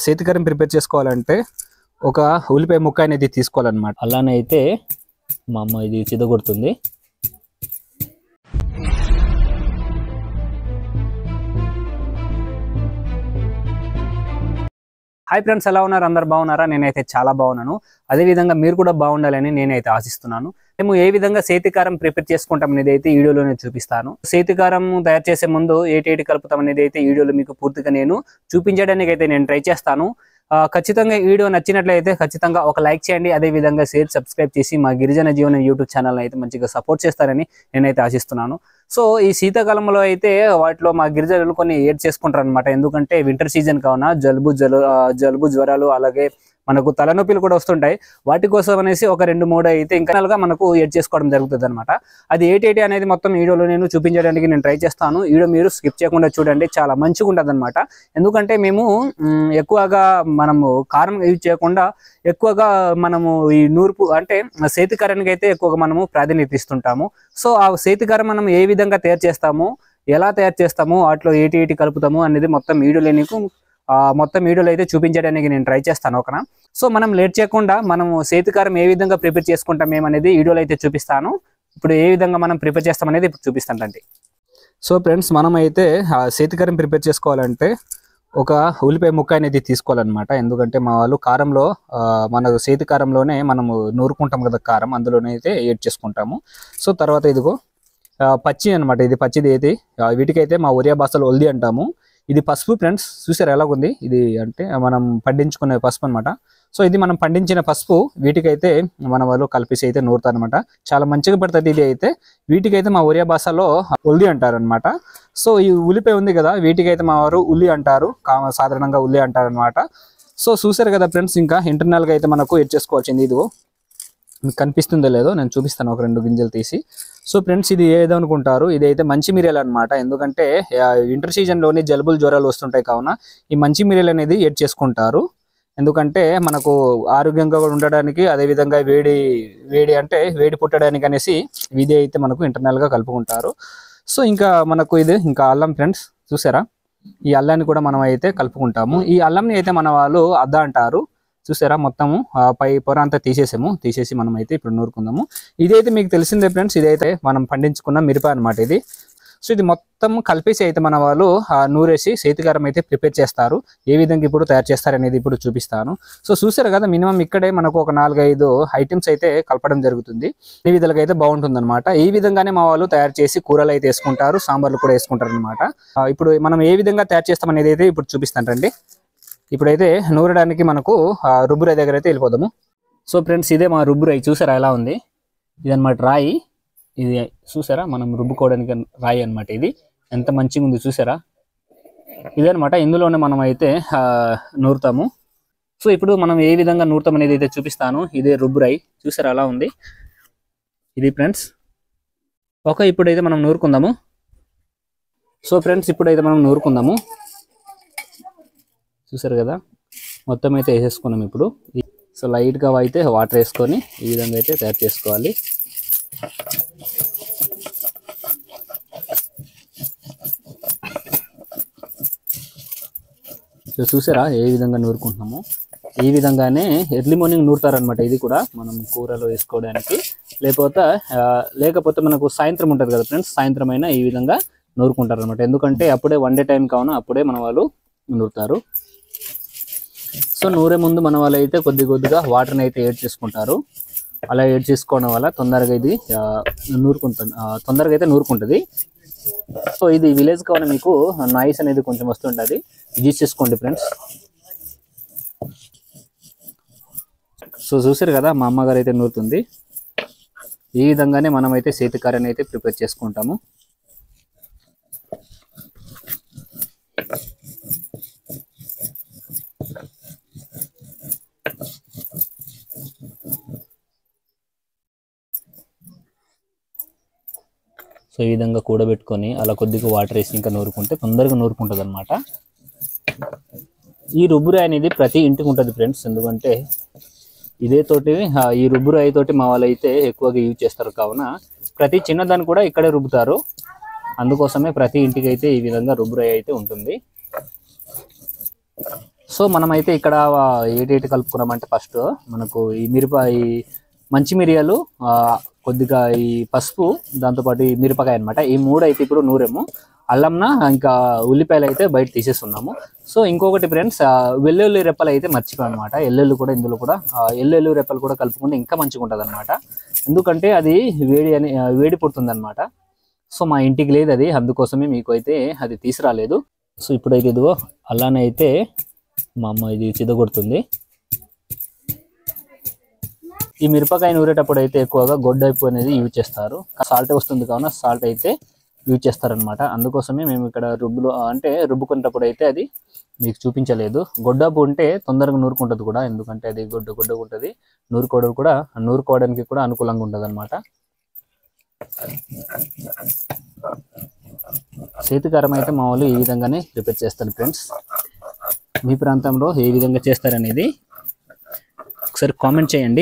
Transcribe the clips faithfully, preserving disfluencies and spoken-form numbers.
శీతకారం prepare చేసుకోవాలంటే ఒక ఉల్లిపాయ ముక్క అనేది తీసుకోవాలన్నమాట. అలానే అయితే మా అమ్మ ఇది చిదగొడుతుంది. హాయ్ ఫ్రెండ్స్, ఎలా ఉన్నారు? అందరు బాగున్నారా? నేనైతే చాలా బాగున్నాను. అదేవిధంగా మీరు కూడా బాగుండాలని నేనైతే ఆశిస్తున్నాను. మేము ఏ విధంగా శీతకారం ప్రిపేర్ చేసుకుంటాం అనేది అయితే ఈ వీడియోలో నేను చూపిస్తాను. శీతకారం తయారు చేసే ముందు ఏటి ఏటి కలుపుతాం అనేది అయితే ఈ వీడియోలో మీకు పూర్తిగా నేను చూపించడానికి అయితే నేను ట్రై చేస్తాను. ఖచ్చితంగా ఈ వీడియో నచ్చినట్లయితే ఖచ్చితంగా ఒక లైక్ చేయండి. అదే విధంగా షేర్, సబ్స్క్రైబ్ చేసి మా గిరిజన జీవనం యూట్యూబ్ ఛానల్ అయితే మంచిగా సపోర్ట్ చేస్తారని నేనైతే ఆశిస్తున్నాను. సో ఈ శీతాకాలంలో అయితే వాటిలో మా గిరిజనులు కొన్ని ఏడ్ చేసుకుంటారు అనమాట. ఎందుకంటే వింటర్ సీజన్ కావున జలుబు జలు జలుబు జ్వరాలు అలాగే మనకు తలనొప్పులు కూడా వస్తుంటాయి. వాటి కోసం అనేసి ఒక రెండు మూడు అయితే ఇంకా మనకు ఏడ్ చేసుకోవడం జరుగుతుంది అనమాట. అది ఏటి అనేది మొత్తం వీడియోలో నేను చూపించడానికి నేను ట్రై చేస్తాను. వీడియో మీరు స్కిప్ చేయకుండా చూడండి, చాలా మంచిగా ఉంటుంది అనమాట. ఎందుకంటే మేము ఎక్కువగా మనము కారం యూజ్ చేయకుండా ఎక్కువగా మనము ఈ నూర్పు అంటే శీతకారానికి అయితే ఎక్కువగా మనము ప్రాధాన్యత ఇస్తుంటాము. సో ఆ శీతకారం మనం ఏ విధంగా తయారు చేస్తాము, ఎలా తయారు చేస్తాము, వాటిలో ఏటి ఏటి కలుపుతాము అనేది మొత్తం వీడియోలో నీకు మొత్తం వీడియోలో అయితే చూపించడానికి నేను ట్రై చేస్తాను. ఓకేనా? సో మనం లేట్ చేయకుండా మనము శీతకారం ఏ విధంగా ప్రిపేర్ చేసుకుంటాం ఏమనేది వీడియోలో అయితే చూపిస్తాను. ఇప్పుడు ఏ విధంగా మనం ప్రిపేర్ చేస్తాం అనేది ఇప్పుడు చూపిస్తానండి. సో ఫ్రెండ్స్, మనం అయితే శీతకారం ప్రిపేర్ చేసుకోవాలంటే ఒక ఉల్లిపాయ ముక్క అనేది తీసుకోవాలన్నమాట. ఎందుకంటే మా వాళ్ళు కారంలో మన శీతకారంలోనే మనము నూరుకుంటాం కదా కారం, అందులోనే అయితే యాడ్ చేసుకుంటాము. సో తర్వాత ఇదిగో పచ్చి అనమాట, ఇది పచ్చిది అయితే వీటికైతే మా ఒరియా భాషలో ఒల్ది అంటాము. ఇది పసుపు ఫ్రెండ్స్, చూసారు ఎలాగుంది? ఇది అంటే మనం పండించుకునే పసుపు అనమాట. సో ఇది మనం పండించిన పసుపు వీటికైతే మన వాళ్ళు కలిపేసి అయితే నూరుతారు అనమాట. చాలా మంచిగా పడుతుంది ఇది అయితే. వీటికైతే మా ఒరియా భాషలో ఉల్లి అంటారు అనమాట. సో ఈ ఉల్లిపాయ ఉంది కదా, వీటికైతే మా వారు ఉల్లి అంటారు, సాధారణంగా ఉల్లి అంటారు అనమాట. సో చూసారు కదా ఫ్రెండ్స్, ఇంకా ఇంటర్నల్గా అయితే మనకు ఎడ్ చేసుకోవాల్సింది. ఇదిగో మీకు కనిపిస్తుందో లేదో నేను చూపిస్తాను ఒక రెండు గింజలు తీసి. సో ఫ్రెండ్స్, ఇది ఏదనుకుంటారు, ఇది అయితే మంచి మిరియాలు అనమాట. ఎందుకంటే వింటర్ సీజన్లోని జలుబులు జ్వరాలు వస్తుంటాయి కావున ఈ మంచి మిరియాలు అనేది యాడ్ చేసుకుంటారు. ఎందుకంటే మనకు ఆరోగ్యంగా కూడా ఉండడానికి, అదేవిధంగా వేడి వేడి అంటే వేడి పుట్టడానికి అనేసి ఇది అయితే మనకు ఇంటర్నల్గా కలుపుకుంటారు. సో ఇంకా మనకు ఇది ఇంకా అల్లం ఫ్రెండ్స్, చూసారా? ఈ అల్లాన్ని కూడా మనం అయితే కలుపుకుంటాము. ఈ అల్లంని అయితే మన వాళ్ళు అద్ద అంటారు. చూసారా? మొత్తము పై పొర అంతా తీసేసాము. తీసేసి మనం అయితే ఇప్పుడు నూరుకుందాము. ఇదైతే మీకు తెలిసిందే ఫ్రెండ్స్, ఇదైతే మనం పండించుకున్న మిరప అనమాట ఇది. సో ఇది మొత్తం కలిపేసి అయితే మన వాళ్ళు నూరేసి శీతకారం అయితే ప్రిపేర్ చేస్తారు. ఏ విధంగా ఇప్పుడు తయారు చేస్తారు అనేది ఇప్పుడు చూపిస్తాను. సో చూసారు కదా, మినిమం ఇక్కడే మనకు ఒక నాలుగైదు ఐటమ్స్ అయితే కలపడం జరుగుతుంది. ఈ విధంగా అయితే బాగుంటుంది అనమాట. ఈ విధంగానే మా వాళ్ళు తయారు చేసి కూరలు అయితే వేసుకుంటారు, సాంబార్లు కూడా వేసుకుంటారు అనమాట. ఇప్పుడు మనం ఏ విధంగా తయారు చేస్తాం అనేది అయితే ఇప్పుడు చూపిస్తాను రండి. ఇప్పుడైతే నూరడానికి మనకు రుబ్బురాయి దగ్గర అయితే వెళ్ళిపోదాము. సో ఫ్రెండ్స్, ఇదే మా రుబ్బురాయి. చూసారా ఎలా ఉంది? ఇదన్నమాట రాయి. ఇది చూసారా, మనం రుబ్బుకోవడానికి రాయి అనమాట. ఇది ఎంత మంచిగా ఉంది చూసారా? ఇదనమాట, ఇందులోనే మనం అయితే నూరుతాము. సో ఇప్పుడు మనం ఏ విధంగా నూరుతాం అనేది అయితే చూపిస్తాను. ఇదే రుబ్బురాయి. చూసారా ఎలా ఉంది? ఇది ఫ్రెండ్స్. ఓకే, ఇప్పుడైతే మనం నూరుకుందాము. సో ఫ్రెండ్స్, ఇప్పుడైతే మనం నూరుకుందాము. చూసారు కదా, మొత్తం అయితే వేసేసుకున్నాం ఇప్పుడు. సో లైట్గా అయితే వాటర్ వేసుకొని ఈ విధంగా అయితే తయారు చేసుకోవాలి. సో చూసారా ఏ విధంగా నూరుకుంటున్నాము? ఈ విధంగానే ఎర్లీ మార్నింగ్ నూరుతారనమాట. ఇది కూడా మనం కూరలో వేసుకోవడానికి, లేకపోతే లేకపోతే మనకు సాయంత్రం ఉంటుంది కదా ఫ్రెండ్స్, సాయంత్రం అయినా ఈ విధంగా నూరుకుంటారు అనమాట. ఎందుకంటే అప్పుడే వన్ డే టైం కావున అప్పుడే మన వాళ్ళు నూరుతారు. సో నూరే ముందు మన వాళ్ళు అయితే కొద్ది కొద్దిగా వాటర్ని అయితే యాడ్ చేసుకుంటారు. అలా యాడ్ చేసుకోవడం వల్ల తొందరగా ఇది నూరుకుంటుంది, తొందరగా అయితే నూరుకుంటుంది. సో ఇది విలేజ్ కావున మీకు నాయిస్ అనేది కొంచెం వస్తుంటుంది, అడ్జస్ట్ చేసుకోండి ఫ్రెండ్స్. సో చూసారు కదా, మా అమ్మగారు అయితే నూరుతుంది. ఈ విధంగానే మనం అయితే శీతకారాన్ని అయితే ప్రిపేర్ చేసుకుంటాము. సో ఈ విధంగా కూడబెట్టుకొని అలా కొద్దిగా వాటర్ వేసి ఇంకా నూరుకుంటే తొందరగా నూరుకుంటుంది అనమాట. ఈ రుబ్బురాయి అనేది ప్రతి ఇంటికి ఉంటుంది ఫ్రెండ్స్. ఎందుకంటే ఇదే తోటి ఈ రుబ్బురాయి తోటి మా వాళ్ళు అయితే ఎక్కువగా యూజ్ చేస్తారు కావున ప్రతి చిన్నదాన్ని కూడా ఇక్కడే రుబ్బుతారు. అందుకోసమే ప్రతి ఇంటికి అయితే ఈ విధంగా రుబ్బురాయి అయితే ఉంటుంది. సో మనమైతే ఇక్కడ ఏటేటి కలుపుకున్నామంటే ఫస్ట్ మనకు ఈ మిరప ఈ మంచి మిరియాలు కొద్దిగా ఈ పసుపు దాంతోపాటు ఈ మిరపకాయ అనమాట. ఈ మూడు అయితే ఇప్పుడు నూరేము. అల్లంన ఇంకా ఉల్లిపాయలు అయితే బయట తీసేస్తున్నాము. సో ఇంకొకటి ఫ్రెండ్స్, వెల్లుల్లి రెప్పలు అయితే మర్చిపోయాం అనమాట. ఎల్లుల్లి కూడా ఇందులో కూడా ఎల్లుల్లి రెప్పలు కూడా కలుపుకుంటే ఇంకా మంచిగా ఉంటుంది అనమాట. ఎందుకంటే అది వేడి అని వేడి పుడుతుంది అనమాట. సో మా ఇంటికి లేదు అది, అందుకోసమే మీకు అయితే అది తీసుకురాలేదు. సో ఇప్పుడైతే ఇదిగో అలానే అయితే మా అమ్మ ఇది చిదగొడుతుంది. ఈ మిరపకాయ నూరేటప్పుడు అయితే ఎక్కువగా గొడ్డైపు అనేది యూజ్ చేస్తారు. సాల్ట్ వస్తుంది కావున సాల్ట్ అయితే యూజ్ చేస్తారనమాట. అందుకోసమే మేము ఇక్కడ రుబ్బులో అంటే రుబ్బుకునేటప్పుడు అయితే అది మీకు చూపించలేదు. గొడ్డపు ఉంటే తొందరగా నూరుకుంటుంది కూడా, ఎందుకంటే అది గొడ్డ గొడ్డగా ఉంటుంది. నూరుకోవడం కూడా నూరుకోవడానికి కూడా అనుకూలంగా ఉంటుంది అనమాట. చేతికారం అయితే మా వాళ్ళు ఈ విధంగానే ప్రిపేర్ చేస్తారు ఫ్రెండ్స్. మీ ప్రాంతంలో ఏ విధంగా చేస్తారనేది ఒకసారి కామెంట్ చేయండి.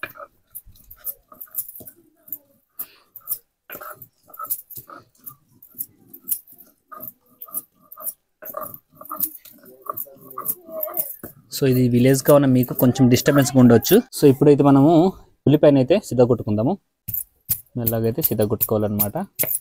సో ఇది విలేజ్ కావున మీకు కొంచెం డిస్టర్బెన్స్గా ఉండవచ్చు. సో ఇప్పుడైతే మనము ఉల్లిపాయన అయితే సిద్ధ కొట్టుకుందాము. మెల్లగైతే సిద్ధ కొట్టుకోవాలన్నమాట.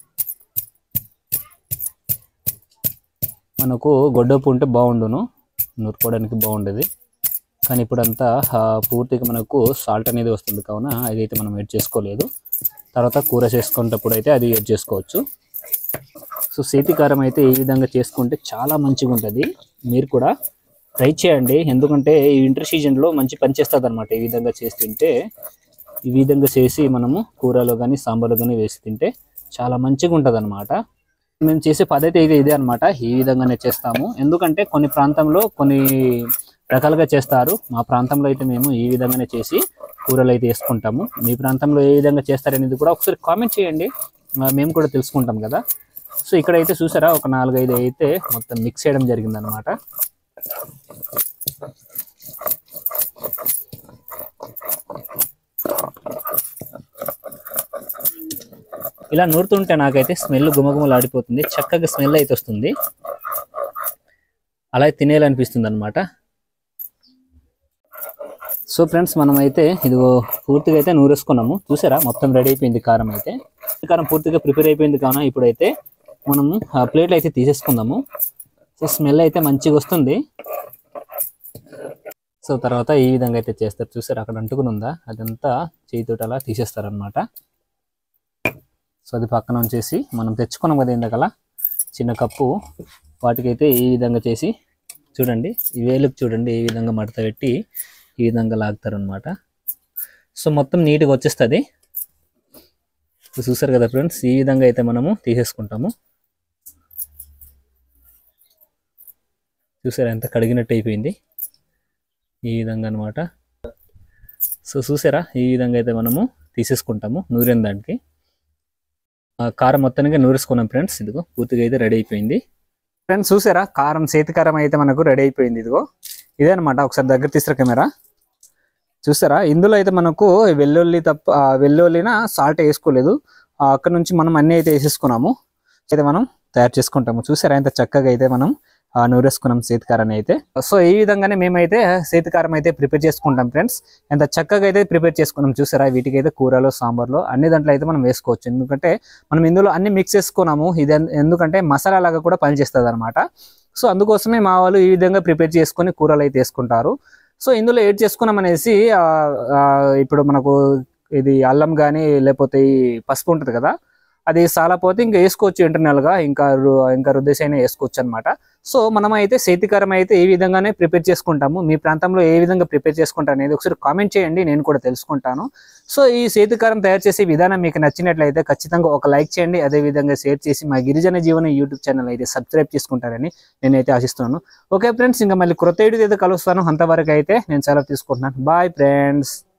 మనకు గొడ్డపు ఉంటే బాగుండును, నూరుకోవడానికి బాగుండేది. కానీ ఇప్పుడంతా పూర్తిగా మనకు సాల్ట్ అనేది వస్తుంది కావున అదైతే మనం యాడ్ చేసుకోలేదు. తర్వాత కూర చేసుకునేటప్పుడు అయితే అది యాడ్ చేసుకోవచ్చు. సో చేతికారం అయితే ఈ విధంగా చేసుకుంటే చాలా మంచిగా ఉంటుంది. మీరు కూడా ట్రై చేయండి, ఎందుకంటే ఈ వింటర్ సీజన్లో మంచి పని చేస్తుంది అనమాట. ఈ విధంగా చేసి తింటే, ఈ విధంగా చేసి మనము కూరలో కానీ సాంబార్లో కానీ వేసి తింటే చాలా మంచిగా ఉంటుంది అనమాట. మేము చేసే పద్ధతి అయితే ఇదే అనమాట. ఈ విధంగానే చేస్తాము, ఎందుకంటే కొన్ని ప్రాంతంలో కొన్ని రకాలుగా చేస్తారు. మా ప్రాంతంలో అయితే మేము ఈ విధంగానే చేసి కూరలు అయితే వేసుకుంటాము. మీ ప్రాంతంలో ఏ విధంగా చేస్తారనేది కూడా ఒకసారి కామెంట్ చేయండి, మేము కూడా తెలుసుకుంటాం కదా. సో ఇక్కడైతే చూసారా, ఒక నాలుగైదు అయితే మొత్తం మిక్స్ చేయడం జరిగిందనమాట. ఇలా నూరుతుంటే నాకైతే స్మెల్ గుమగుమలు ఆడిపోతుంది, చక్కగా స్మెల్ అయితే వస్తుంది, అలా తినేయాలనిపిస్తుంది అనమాట. సో ఫ్రెండ్స్, మనం అయితే ఇదిగో పూర్తిగా అయితే నూరేసుకున్నాము. చూసారా, మొత్తం రెడీ అయిపోయింది కారం అయితే. కారం పూర్తిగా ప్రిపేర్ అయిపోయింది కావున ఇప్పుడైతే మనము ప్లేట్లు అయితే తీసేసుకుందాము. సో స్మెల్ అయితే మంచిగా వస్తుంది. సో తర్వాత ఈ విధంగా అయితే చేస్తారు. చూసారు అక్కడ అంటుకుని ఉందా, అదంతా చేతితోటి అలా తీసేస్తారనమాట. సో అది పక్కన ఉంచేసి మనం తెచ్చుకున్నాం కదా ఇందాకలా చిన్న కప్పు, వాటికైతే ఈ విధంగా చేసి చూడండి, ఈ వేలుకు చూడండి ఈ విధంగా మడత పెట్టి ఈ విధంగా లాగుతారనమాట. సో మొత్తం నీట్గా వచ్చేస్తుంది. చూసారు కదా ఫ్రెండ్స్, ఈ విధంగా అయితే మనము తీసేసుకుంటాము. చూసారా ఎంత కడిగినట్టు అయిపోయింది, ఈ విధంగా అనమాట. సో చూసారా, ఈ విధంగా అయితే మనము తీసేసుకుంటాము నూరిన దానికి. కారం మొత్తానికి నూరేసుకున్నాం ఫ్రెండ్స్. ఇదిగో పూర్తిగా అయితే రెడీ అయిపోయింది. ఫ్రెండ్స్ చూసారా, కారం చేతి కారం అయితే మనకు రెడీ అయిపోయింది. ఇదిగో ఇదే అనమాట. ఒకసారి దగ్గర తీసారా కెమెరా, చూసారా. ఇందులో అయితే మనకు వెల్లుల్లి తప్ప వెల్లుల్లిన సాల్ట్ వేసుకోలేదు. అక్కడ నుంచి మనం అన్నీ అయితే వేసేసుకున్నాము. అయితే మనం తయారు చేసుకుంటాము. చూసారా ఎంత చక్కగా అయితే మనం నూరేసుకున్నాం చేతికారాన్ని అయితే. సో ఈ విధంగానే మేమైతే చేతికారం అయితే ప్రిపేర్ చేసుకుంటాం ఫ్రెండ్స్. ఎంత చక్కగా అయితే ప్రిపేర్ చేసుకున్నాం. చూసారా, వీటికి అయితే కూరలో సాంబార్లో అన్ని దాంట్లో అయితే మనం వేసుకోవచ్చు, ఎందుకంటే మనం ఇందులో అన్ని మిక్స్ చేసుకున్నాము. ఇది ఎందుకంటే మసాలా లాగా కూడా పనిచేస్తుంది అనమాట. సో అందుకోసమే మా వాళ్ళు ఈ విధంగా ప్రిపేర్ చేసుకొని కూరలు అయితే వేసుకుంటారు. సో ఇందులో ఏడ్ చేసుకున్నాం అనేసి ఇప్పుడు మనకు ఇది అల్లం కానీ లేకపోతే ఈ పసుపు ఉంటుంది కదా, అది సాలపోతే ఇంకా వేసుకోవచ్చు ఇంటర్నల్గా, ఇంకా ఇంకా రుద్దేసైనా వేసుకోవచ్చు అనమాట. సో మనం అయితే చేతికారం అయితే ఈ విధంగానే ప్రిపేర్ చేసుకుంటాము. మీ ప్రాంతంలో ఏ విధంగా ప్రిపేర్ చేసుకుంటారు అనేది ఒకసారి కామెంట్ చేయండి, నేను కూడా తెలుసుకుంటాను. సో ఈ చేతికారం తయారు చేసే విధానం మీకు నచ్చినట్లయితే ఖచ్చితంగా ఒక లైక్ చేయండి, అదేవిధంగా షేర్ చేసి మా గిరిజన జీవన యూట్యూబ్ ఛానల్ అయితే సబ్స్క్రైబ్ చేసుకుంటారని నేనైతే ఆశిస్తున్నాను. ఓకే ఫ్రెండ్స్, ఇంకా మళ్ళీ క్రొత్త వీడియో అయితే కలుస్తాను. అంతవరకు అయితే నేను సెలవు తీసుకుంటున్నాను. Bye friends.